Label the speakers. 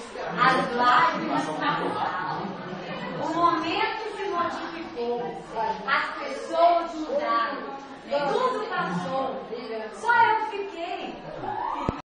Speaker 1: As lágrimas passaram. O momento se modificou. As pessoas mudaram.